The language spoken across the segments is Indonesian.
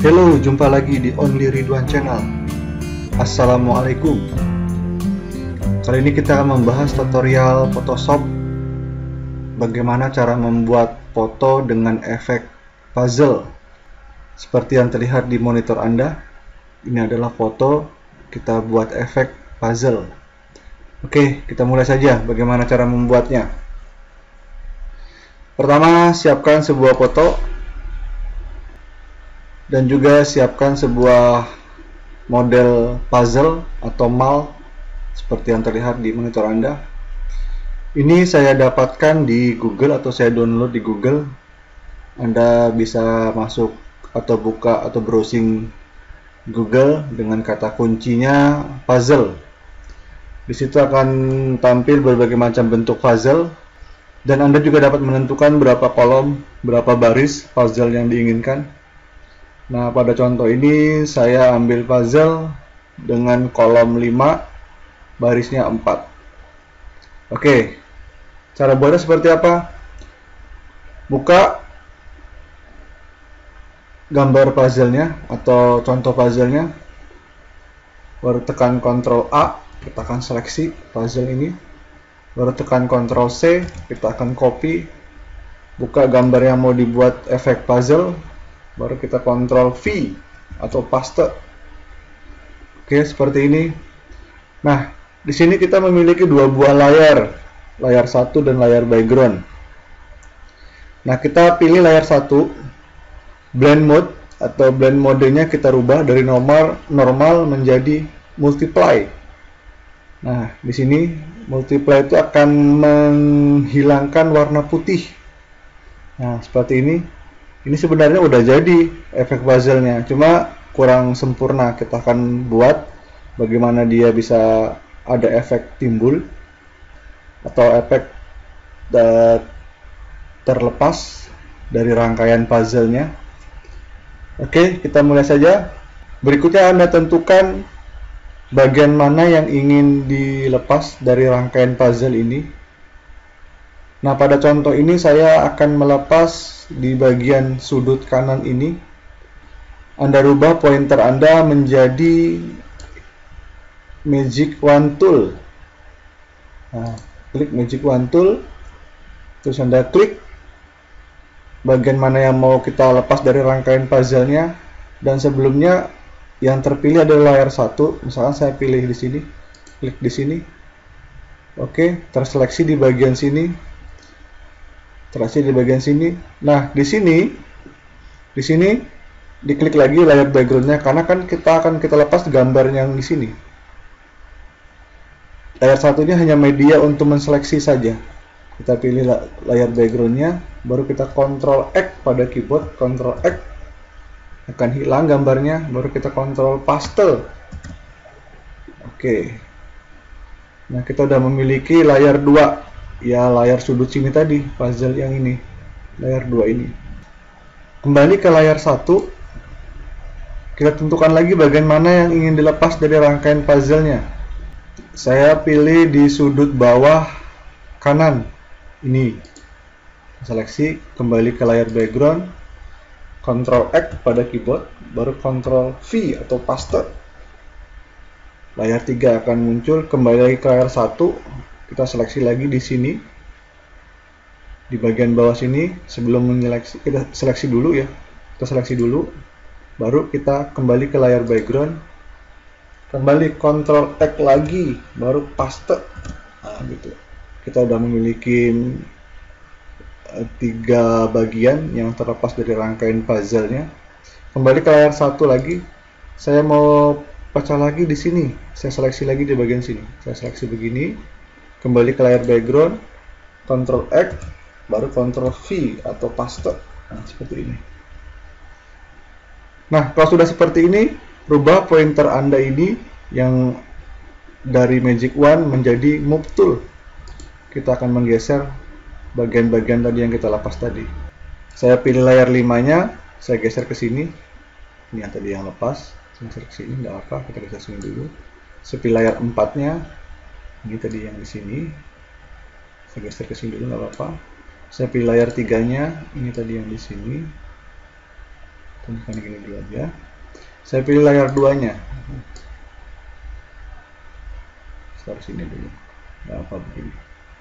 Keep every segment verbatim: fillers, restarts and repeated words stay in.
Halo, jumpa lagi di Only Ridwan Channel. Assalamualaikum. Kali ini kita akan membahas tutorial Photoshop, bagaimana cara membuat foto dengan efek puzzle. Seperti yang terlihat di monitor Anda, ini adalah foto, kita buat efek puzzle. Oke, kita mulai saja bagaimana cara membuatnya. Pertama, siapkan sebuah foto dan juga siapkan sebuah model puzzle atau mal seperti yang terlihat di monitor Anda. Ini saya dapatkan di Google atau saya download di Google. Anda bisa masuk atau buka atau browsing Google dengan kata kuncinya puzzle. Di situ akan tampil berbagai macam bentuk puzzle dan Anda juga dapat menentukan berapa kolom, berapa baris puzzle yang diinginkan. Nah, pada contoh ini saya ambil puzzle dengan kolom lima, barisnya empat. Oke, cara buatnya seperti apa? Buka gambar puzzle-nya atau contoh puzzle-nya, baru tekan kontrol A, kita akan seleksi puzzle ini, baru tekan kontrol C, kita akan copy, buka gambar yang mau dibuat efek puzzle, baru kita kontrol V atau paste. Oke, seperti ini. Nah, di sini kita memiliki dua buah layar, layar satu dan layar background. Nah, kita pilih layar satu, blend mode atau blend modenya kita rubah dari normal normal menjadi multiply. Nah, di sini multiply itu akan menghilangkan warna putih. Nah, seperti ini. Ini sebenarnya udah jadi efek puzzle-nya, cuma kurang sempurna. Kita akan buat bagaimana dia bisa ada efek timbul atau efek terlepas dari rangkaian puzzle-nya. Oke, kita mulai saja. Berikutnya Anda tentukan bagian mana yang ingin dilepas dari rangkaian puzzle ini. Nah, pada contoh ini saya akan melepas di bagian sudut kanan ini. Anda rubah pointer Anda menjadi Magic Wand Tool. Nah, klik Magic Wand Tool, terus Anda klik bagian mana yang mau kita lepas dari rangkaian puzzle-nya, dan sebelumnya yang terpilih adalah layar satu. Misalkan saya pilih di sini, klik di sini. Oke, terseleksi di bagian sini. Terasi di bagian sini. Nah, di sini, di sini diklik lagi layar backgroundnya karena kan kita akan kita lepas gambar yang di sini. Layar satunya hanya media untuk menseleksi saja. Kita pilih layar backgroundnya, baru kita kontrol X pada keyboard, kontrol X akan hilang gambarnya, baru kita kontrol paste. Oke. Nah, kita sudah memiliki layar dua. Ya, layar sudut sini tadi, puzzle yang ini, layar dua ini. Kembali ke layar satu, kita tentukan lagi bagian mana yang ingin dilepas dari rangkaian puzzle-nya. Saya pilih di sudut bawah kanan ini. Seleksi, kembali ke layar background, kontrol X pada keyboard, baru kontrol V atau paste. Layar tiga akan muncul, kembali lagi ke layar satu. Kita seleksi lagi di sini, di bagian bawah sini. Sebelum menyeleksi, kita seleksi dulu ya. Kita seleksi dulu, baru kita kembali ke layar background, kembali kontrol X lagi, baru paste. Nah, gitu. Kita udah memiliki uh, tiga bagian yang terlepas dari rangkaian puzzle-nya. Kembali ke layar satu lagi. Saya mau pecah lagi di sini. Saya seleksi lagi di bagian sini. Saya seleksi begini. Kembali ke layar background, kontrol X, baru kontrol V atau paste. Nah, seperti ini. Nah, kalau sudah seperti ini, rubah pointer Anda ini yang dari Magic Wand menjadi Move Tool. Kita akan menggeser bagian-bagian tadi yang kita lepas tadi. Saya pilih layar limanya, saya geser ke sini. Ini yang tadi yang lepas, saya geser ke sini, nggak apa, kita geser sini dulu. Saya pilih layar empatnya. Ini tadi yang di sini, saya geser ke sini dulu, nggak apa-apa. Saya pilih layar tiganya, ini tadi yang di sini. tunjukkan gini dulu aja. Saya pilih layar duanya. Taruh sini dulu. Nggak apa begini.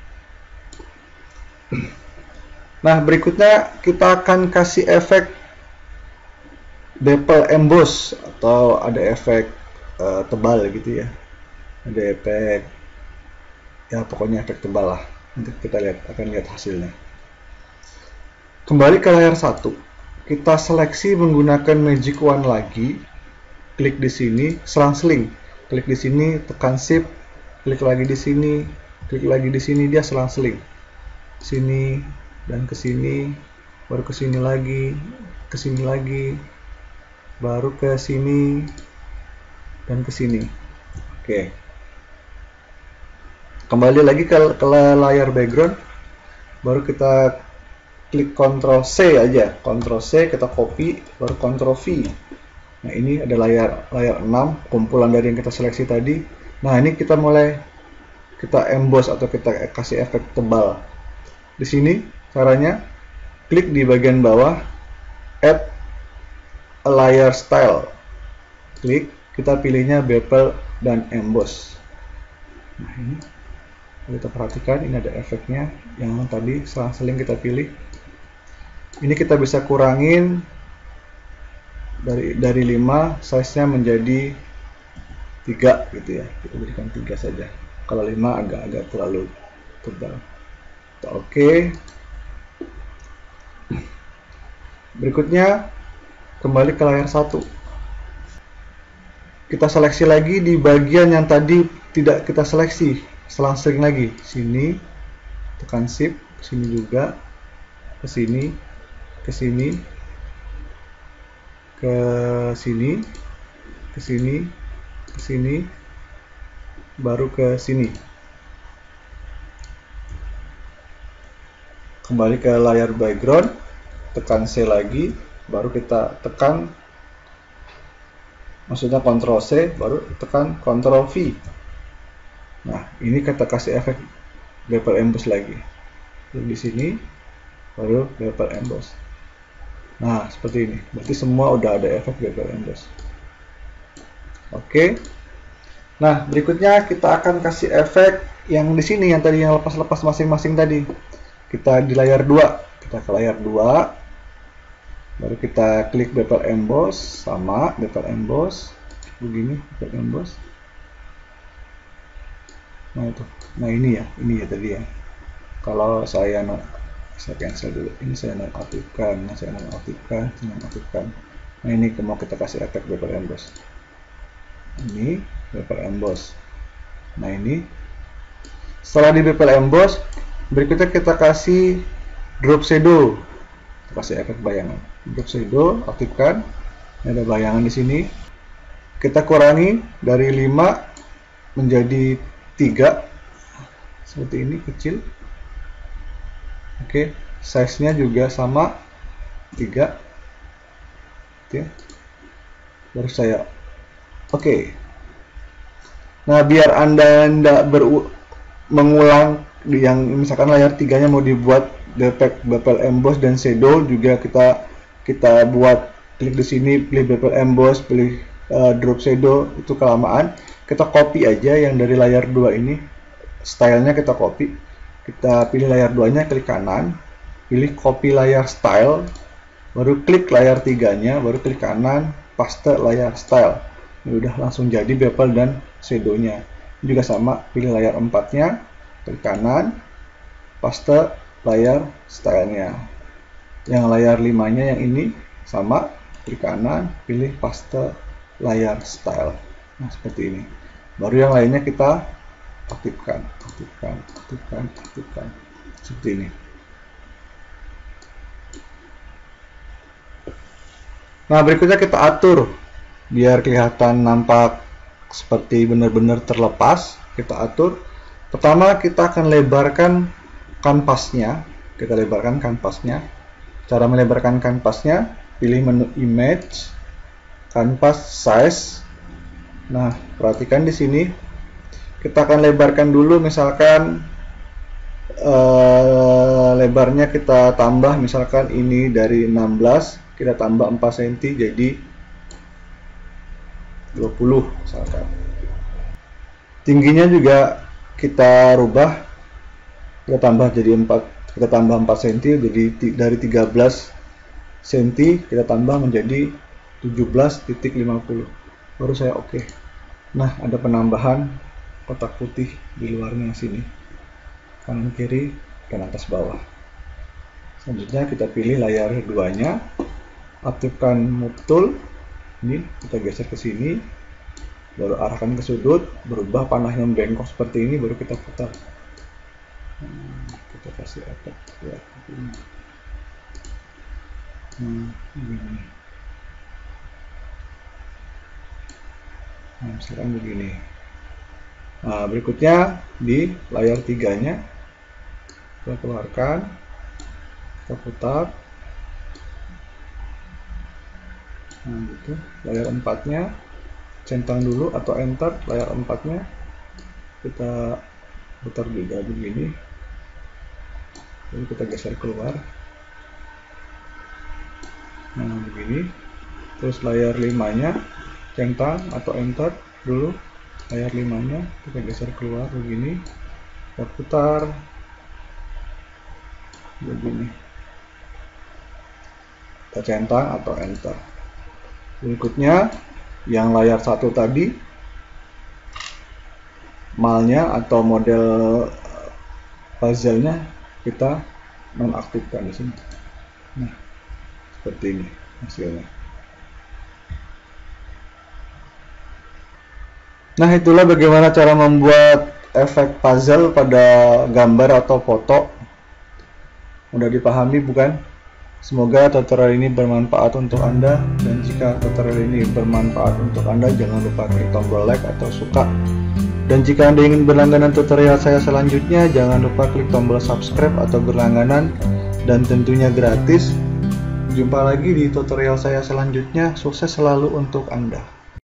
Nah, berikutnya kita akan kasih efek bevel emboss atau ada efek uh, tebal gitu ya. Ada efek, ya pokoknya efek tebal lah. Nanti kita lihat, akan lihat hasilnya. Kembali ke layar satu. Kita seleksi menggunakan magic wand lagi. Klik di sini, selang-seling. Klik di sini, tekan shift, klik lagi di sini, klik lagi di sini, dia selang-seling. Sini dan ke sini, baru ke sini lagi, ke sini lagi, baru ke sini dan ke sini. Oke. Kembali lagi ke, ke layar background, baru kita klik Ctrl C aja, Ctrl C kita copy, baru Ctrl V. Nah, ini ada layar layar enam, kumpulan dari yang kita seleksi tadi. Nah, ini kita mulai kita emboss atau kita kasih efek tebal. Di sini caranya klik di bagian bawah add a layer style. Klik, kita pilihnya bevel dan emboss. Nah, ini kita perhatikan, ini ada efeknya yang tadi selang-seling kita pilih. Ini kita bisa kurangin dari dari lima, size-nya menjadi tiga gitu ya. Kita berikan tiga saja. Kalau lima agak-agak terlalu tebal. Oke. Okay. Berikutnya kembali ke layar satu. Kita seleksi lagi di bagian yang tadi tidak kita seleksi. Selang-seling lagi. Sini, tekan shift, sini juga, ke sini, ke sini, ke sini, ke sini, ke sini, baru ke sini. Kembali ke layar background, tekan C lagi, baru kita tekan, maksudnya Ctrl C, baru tekan Ctrl V. Nah, ini kita kasih efek bevel emboss lagi. Di sini, baru bevel emboss. Nah, seperti ini. Berarti semua udah ada efek bevel emboss. Oke. Nah, berikutnya kita akan kasih efek yang di sini, yang tadi yang lepas-lepas masing-masing tadi. Kita di layar dua. Kita ke layar dua. Baru kita klik bevel emboss, sama bevel emboss. Begini, bevel emboss. Nah, itu. Nah, ini ya, ini ya tadi ya. Kalau saya saya cancel dulu, ini saya nonaktifkan, nah saya nonaktifkan, nonaktifkan. Nah, ini mau kita kasih efek bevel emboss. Ini bevel emboss. Nah, ini setelah di bevel emboss, berikutnya kita kasih drop shadow. Kita kasih efek bayangan. Drop shadow, aktifkan. Ini ada bayangan di sini. Kita kurangi dari lima menjadi tiga. Seperti ini, kecil. Oke, size-nya juga sama tiga. Oke. Baru saya Oke. Nah, biar Anda tidak mengulang di yang misalkan layar tiganya mau dibuat efek bevel emboss dan shadow, juga kita kita buat, klik di sini, pilih bevel emboss, pilih uh, drop shadow, itu kelamaan. Kita copy aja yang dari layar dua ini, stylenya kita copy. Kita pilih layar duanya, klik kanan, pilih copy layar style, baru klik layar tiganya, baru klik kanan, paste layar style. Ini udah langsung jadi bevel dan shadow-nya. Juga sama, pilih layar empatnya, klik kanan, paste layar stylenya. Yang layar limanya yang ini sama, klik kanan, pilih paste layar style. Nah, seperti ini. Baru yang lainnya kita aktifkan, aktifkan, aktifkan, aktifkan. Seperti ini. Nah, berikutnya kita atur biar kelihatan nampak seperti benar-benar terlepas. Kita atur. Pertama, kita akan lebarkan kanvasnya. Kita lebarkan kanvasnya. Cara melebarkan kanvasnya, pilih menu image, canvas size. Nah, perhatikan di sini. Kita akan lebarkan dulu, misalkan uh, lebarnya kita tambah, misalkan ini dari enam belas, kita tambah empat sentimeter jadi dua puluh misalkan. Tingginya juga kita rubah, kita tambah jadi empat, kita tambah empat sentimeter jadi dari tiga belas sentimeter kita tambah menjadi tujuh belas titik lima puluh, baru saya oke. Okay. Nah, ada penambahan kotak putih di luarnya sini, kanan kiri dan atas bawah. Selanjutnya kita pilih layar duanya, aktifkan move tool, ini kita geser ke sini, baru arahkan ke sudut, berubah panahnya bengkok seperti ini, baru kita putar. Hmm, kita kasih efek ya, ini. Hmm, ini. Nah, misalkan begini. Nah, berikutnya di layar tiganya kita keluarkan, kita putar. Nah, gitu. Layar empatnya centang dulu atau enter, layar empatnya kita putar juga begini, lalu kita geser keluar. Nah, begini. Terus layar limanya centang atau enter dulu, layar limanya kita geser keluar begini, kita putar begini, kita centang atau enter. Berikutnya yang layar satu tadi, malnya atau model puzzle-nya kita nonaktifkan di sini. Nah, seperti ini hasilnya. Nah, itulah bagaimana cara membuat efek puzzle pada gambar atau foto. Mudah dipahami bukan? Semoga tutorial ini bermanfaat untuk Anda, dan jika tutorial ini bermanfaat untuk Anda, jangan lupa klik tombol like atau suka. Dan jika Anda ingin berlangganan tutorial saya selanjutnya, jangan lupa klik tombol subscribe atau berlangganan, dan tentunya gratis. Jumpa lagi di tutorial saya selanjutnya. Sukses selalu untuk Anda.